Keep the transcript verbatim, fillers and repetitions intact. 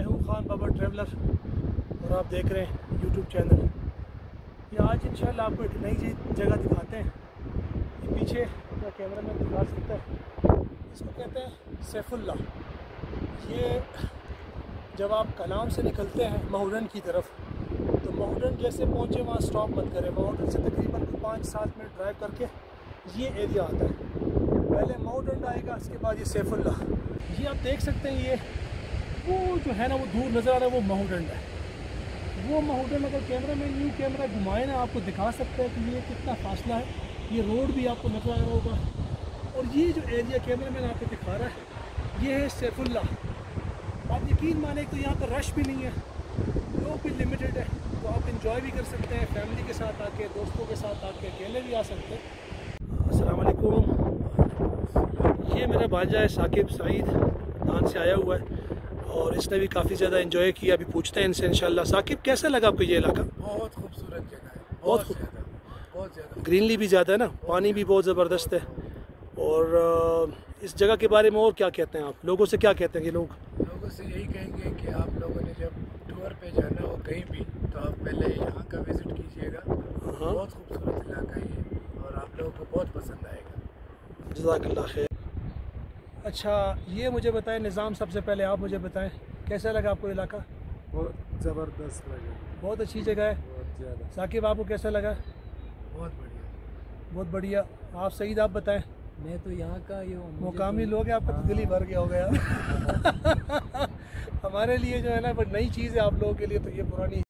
मैं हूँ खान बाबा ट्रैवलर और आप देख रहे हैं यूट्यूब चैनल। ये आज इंशाल्लाह आपको एक नई जगह दिखाते हैं। ये पीछे अपना कैमरा मैन दिखा सकता है, इसको कहते हैं सैफुल्ला। ये जब आप कलाम से निकलते हैं महूडन की तरफ, तो महूडन जैसे पहुँचे वहाँ स्टॉप मत करें। महूडन से तकरीबन पाँच सात मिनट ड्राइव करके ये एरिया आता है। पहले महूडन आएगा, उसके बाद ये सैफुल्ला। ये आप देख सकते हैं, ये वो जो है ना वो दूर नज़र आ रहा है, वो महूडन है। वो महूडन अगर कैमरा में न्यू कैमरा घुमाए ना, आपको दिखा सकता है कि ये कितना फासला है। ये रोड भी आपको नज़र आ रहा होगा। और ये जो एरिया कैमरा मैन आपको दिखा रहा है, ये है सैफुल्ला। आप यकीन माने तो यहाँ पर रश भी नहीं है, लोग भी लिमिटेड है, तो आप इंजॉय भी कर सकते हैं फैमिली के साथ आके, दोस्तों के साथ आके, अकेले भी आ सकते हैं। अस्सलाम वालेकुम। ये मेरा भांजा है साकिब सईद, दान से आया हुआ है और इसने भी काफ़ी ज़्यादा एंजॉय किया। अभी पूछते हैं इनसे इंशाल्लाह। साकिब, कैसा लगा आपको ये इलाका? बहुत खूबसूरत जगह है, बहुत बहुत ज़्यादा, बहुत ज़्यादा। ग्रीनरी भी ज़्यादा है ना, पानी भी बहुत ज़बरदस्त है। और इस जगह के बारे में और क्या कहते हैं आप? लोगों से क्या कहते हैं कि लोग लोगों से यही कहेंगे कि आप लोगों ने जब टूर पे जाना हो कहीं भी, तो आप पहले यहाँ का विज़िट कीजिएगा। बहुत खूबसूरत इलाका है ये और आप लोगों को बहुत पसंद आएगा। जज़ाकल्लाह खैर। अच्छा, ये मुझे बताएं निज़ाम, सबसे पहले आप मुझे बताएं कैसा लगा आपको इलाका? बहुत ज़बरदस्त लगा, बहुत अच्छी जगह है। बहुत ज़्यादा। साकिब, आपको कैसा लगा? बहुत बढ़िया, बहुत बढ़िया। आप सईद, आप बताएं। मैं तो यहाँ का ये मुकामी लोग हैं, आपका तो दिल ही भर गया होगा यार। हमारे लिए जो है ना, बट नई चीज़ है, आप लोगों के लिए तो ये पुरानी